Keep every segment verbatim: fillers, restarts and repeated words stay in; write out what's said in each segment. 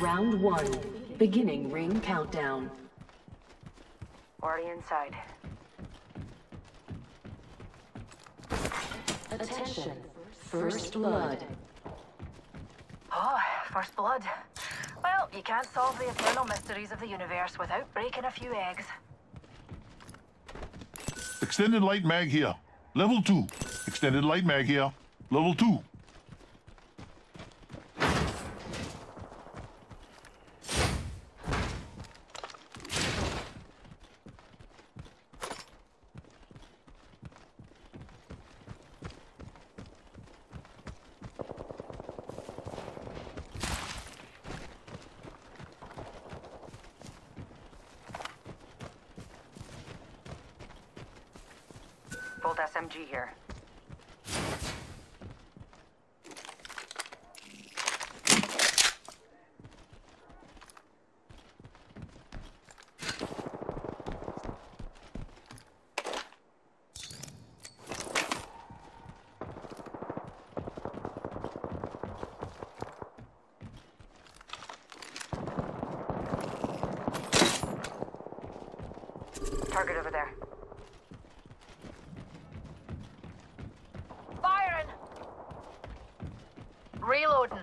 Round one. Beginning ring countdown. Already inside. Attention. First blood. Oh, first blood. Well, you can't solve the eternal mysteries of the universe without breaking a few eggs. Extended light mag here. Level two. Extended light mag here. Level two. Bolt S M G here. Target over there. Firing! Reloading.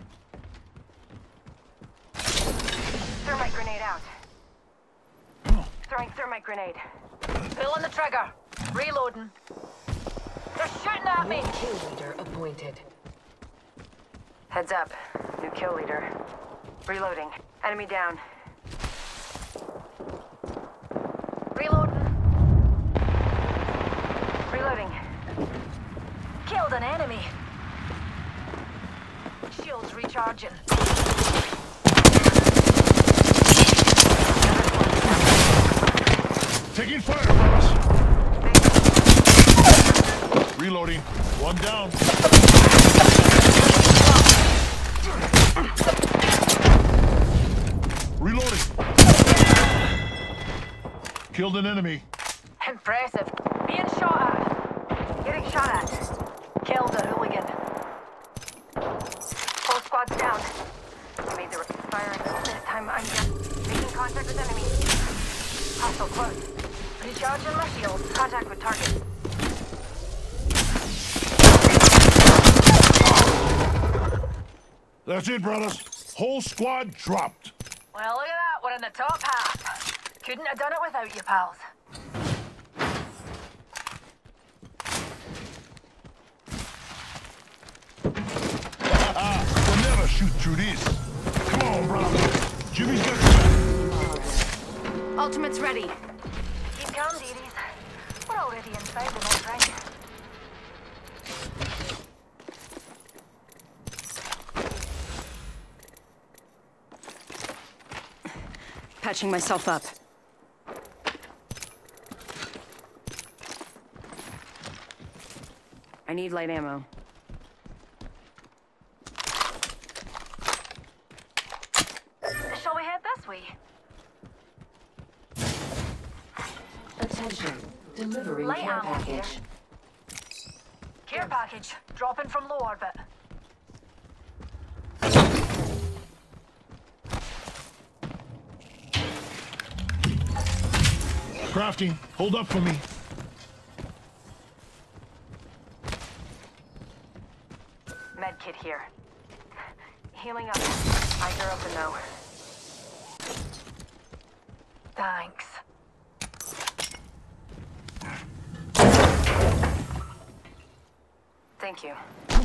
Thermite grenade out. Throwing thermite grenade. Pulling the trigger. Reloading. They're shooting at me! New kill leader appointed. Heads up. New kill leader. Reloading. Enemy down. Reloading. Reloading. Killed an enemy. Shields recharging. Taking fire from us. Reloading. One down. Reloading. Killed an enemy. Impressive. Being shot at. Getting shot at. Killed a hooligan. Whole squad's down. I made the firing. This time I'm making contact with enemy. Hostile close. Recharging my shield. Contact with target. That's it, brothers. Whole squad dropped. Well, look at that. We're in the top half. Couldn't have done it without you, pals. Ah, we'll never shoot through this. Come on, brother. Jimmy's got it. Ultimate's ready. Keep calm, dearies. We're already inside the next ring. Patching myself up. I need light ammo. Shall we head this way? Attention. Delivering Light care ammo here. package. Care package. Dropping from low orbit. Crafting. Hold up for me. Medkit here. Healing up. I hear up and no. Thanks. Thank you.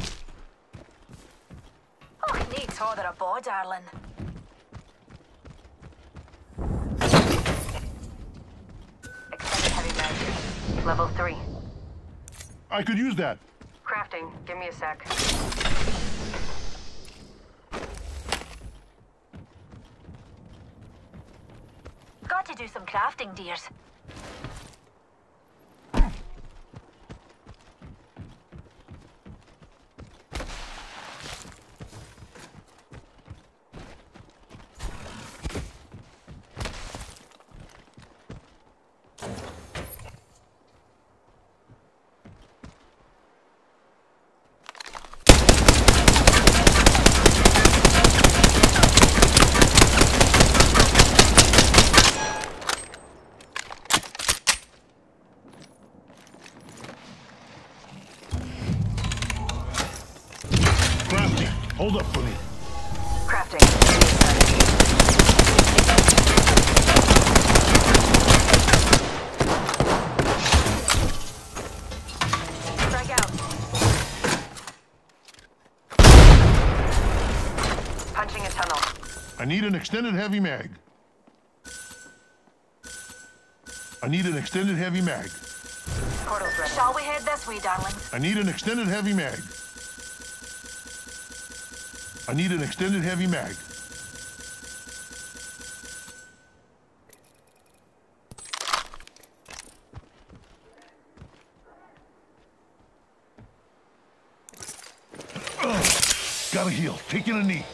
Oh, needs harder a boy, darling. Extended heavy mag. Level three. I could use that. Crafting. Give me a sec. Got to do some crafting, dears. Hold up for me. Crafting. Strike out. Punching a tunnel. I need an extended heavy mag. I need an extended heavy mag. Portal's ready. Shall we head this way, darlings? I need an extended heavy mag. I need an extended heavy mag. Ugh. Gotta heal. Taking a knee.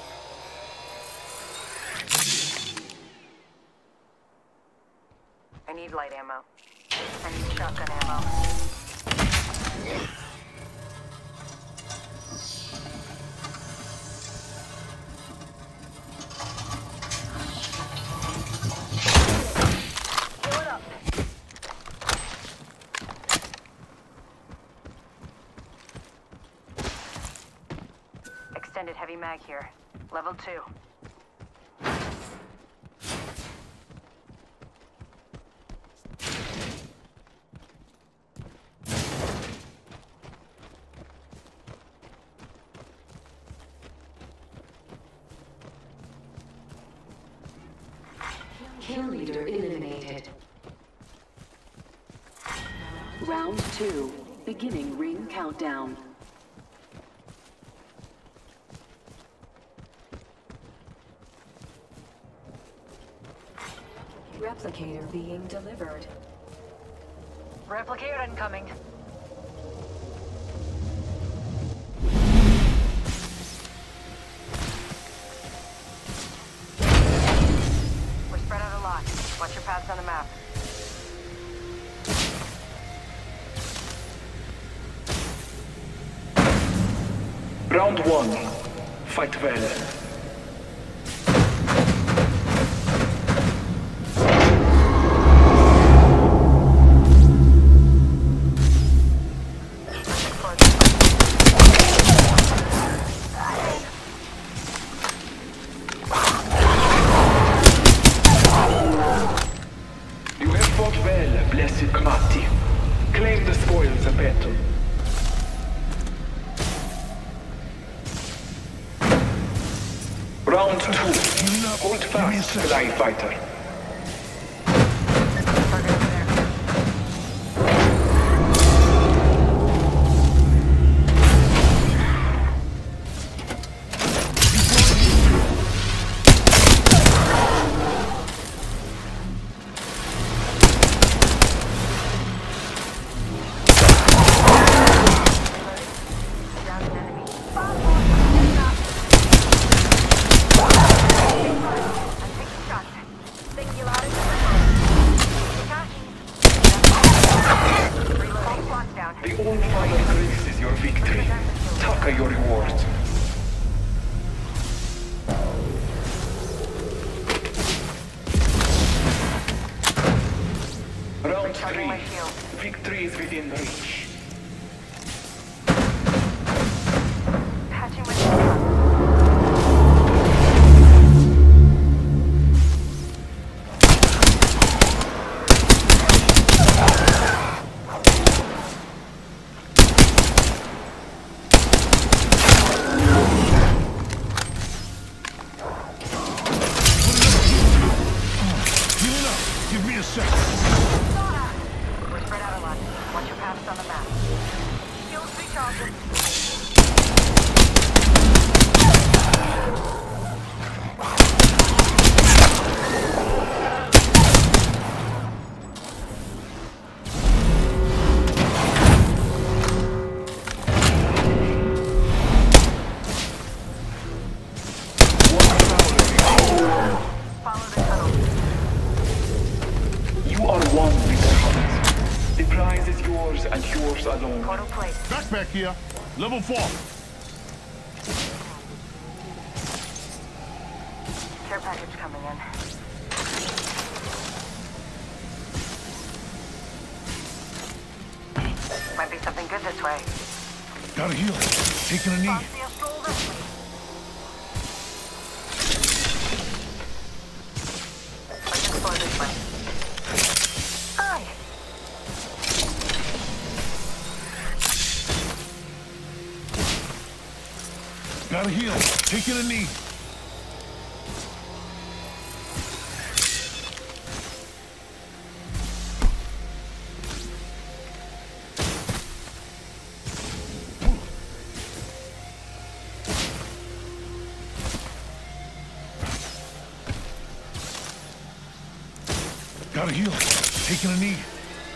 I need light ammo. I need shotgun ammo. Fill it up. Extended heavy mag here. Level two. Kill leader eliminated. Round two. Beginning ring countdown. Replicator being delivered. Replicator incoming. We're spread out a lot. Watch your paths on the map. Round one. Fight well. You have fought well, blessed Kmati. Claim the spoils of battle. Round two. Hold fast, Fly Fighter. Target over there. Down an enemy. I'm taking shots. Think you out of the Reloading. Slots down. The all-final grace is your victory. Taka your rewards. Round Recharging my three. shield. Victory is within reach. Patching my shield. Healing up. Give me a sec. We're spread out a lot. Watch your paths on the map. Shields recharging. Follow the tunnel. You are one with the hunt. The prize is yours and yours alone. Portal placed. Backpack here. Level four. Care package coming in. Might be something good this way. Gotta heal. Taking a knee. See a stroll this way. Gotta heal. Taking a knee. Gotta heal. Taking a knee.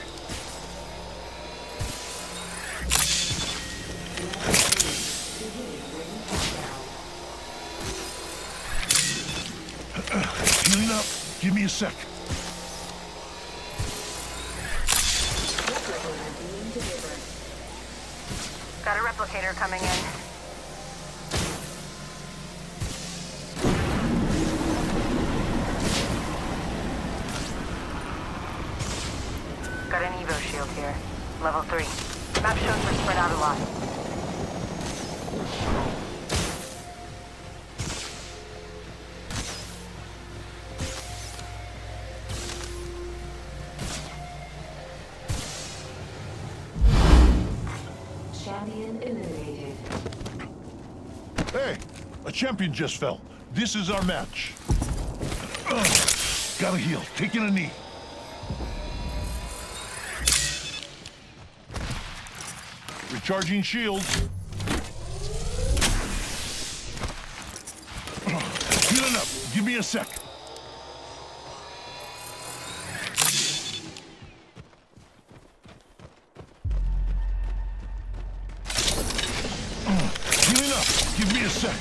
Healing up. Give me a sec. Got a replicator coming in. Got an Evo shield here. Level three. Map shows we're spread out a lot. Champion eliminated. Hey, a champion just fell. This is our match. Ugh. Gotta heal. Taking a knee. Recharging shield. Healing up. Give me a sec. Healing up. Give me a sec.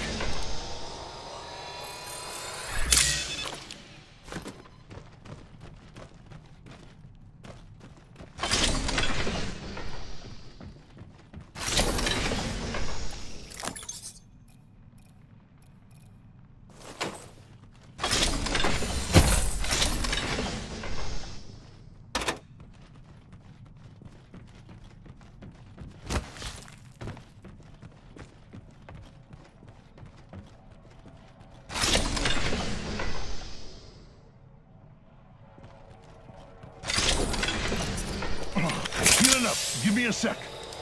Healing up. Give me a sec.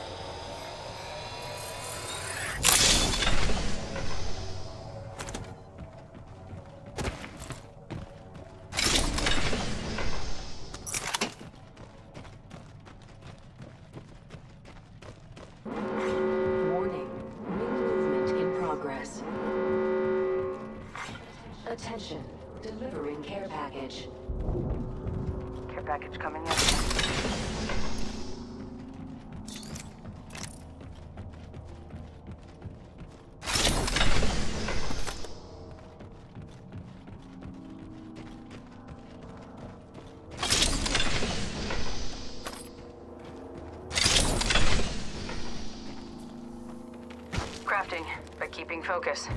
Warning. New movement in progress. Attention. Delivering care package. Care package coming in. Crafting, but keeping focus.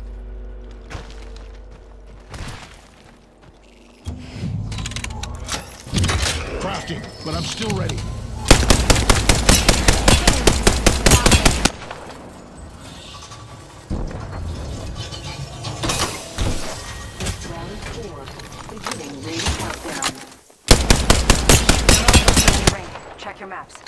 Crafting, but I'm still ready. Round four. Beginning ring countdown. Ring. Check your maps.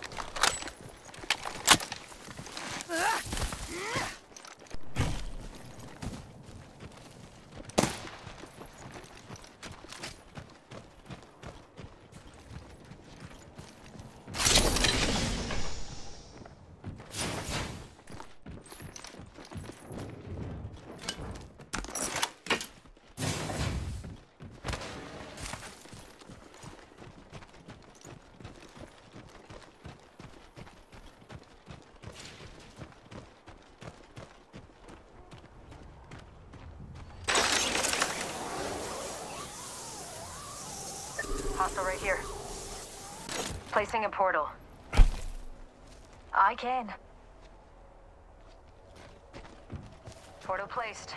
Hostile right here. Placing a portal. I can. Portal placed.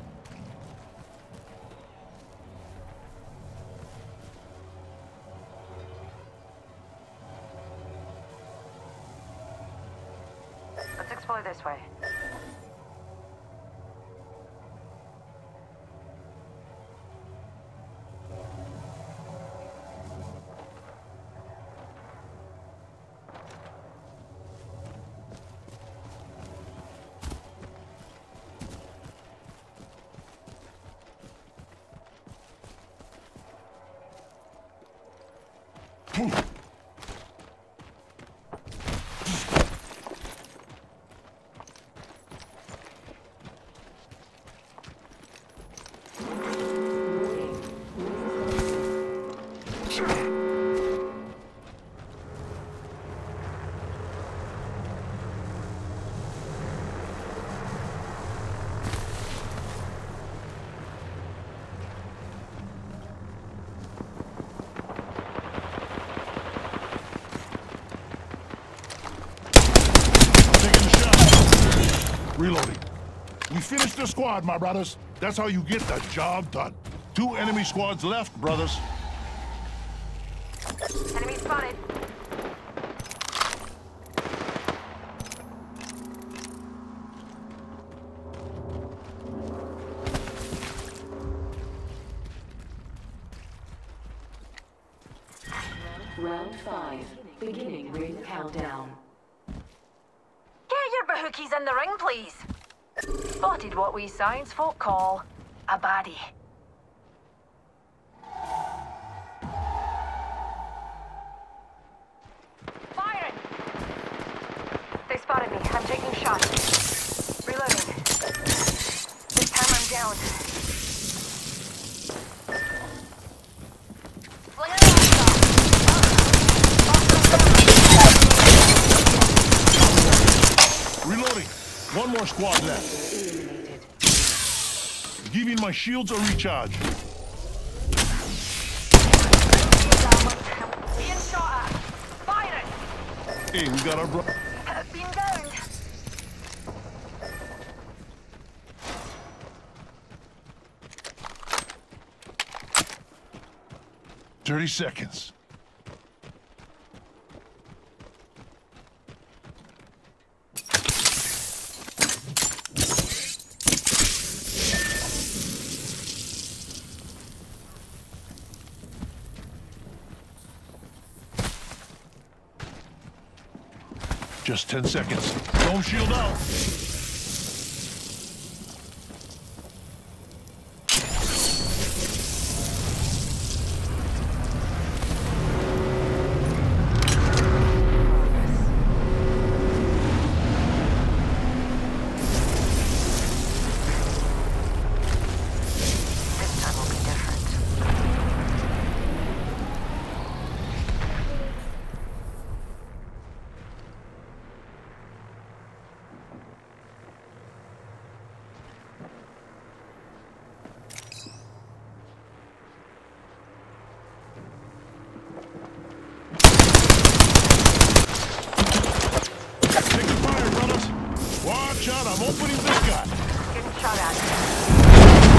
Let's explore this way. Reloading. We finished the squad, my brothers. That's how you get the job done. Two enemy squads left, brothers. Enemy spotted. Round five. Beginning ring countdown. Get your bahookies in the ring, please. Spotted what we science folk call a baddie. Firing! They spotted me. I'm taking shots. Reloading. This time I'm down. Fling it out, Reloading. One more squad left. Giving my shields a recharge. Being shot at. Firing! Hey, we got our bro... Being downed. Thirty seconds. Just ten seconds. Don't shield out. This time will be different. Take the fire, brothers. Watch out, I'm opening this guy. Getting shot at.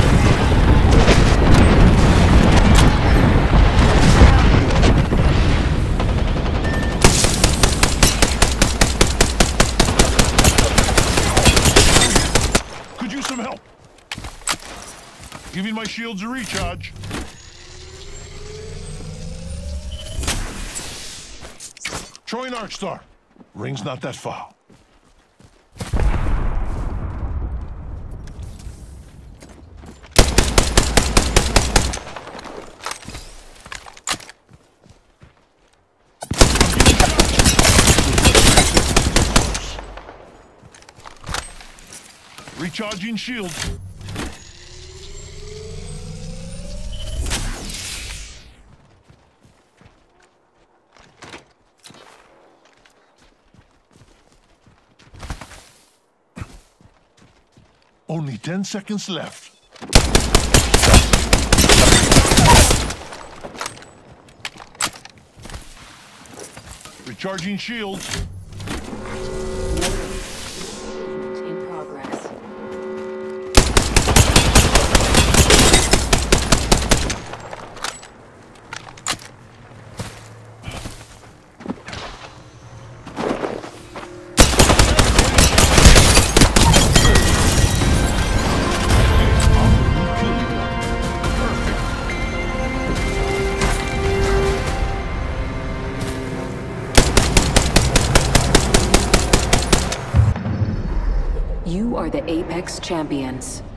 Could use some help. Giving my shields a recharge. Throwing Arcstar. Ring's not that far. Recharging shields. Only ten seconds left. Recharging shields. In progress. You are the Apex Champions.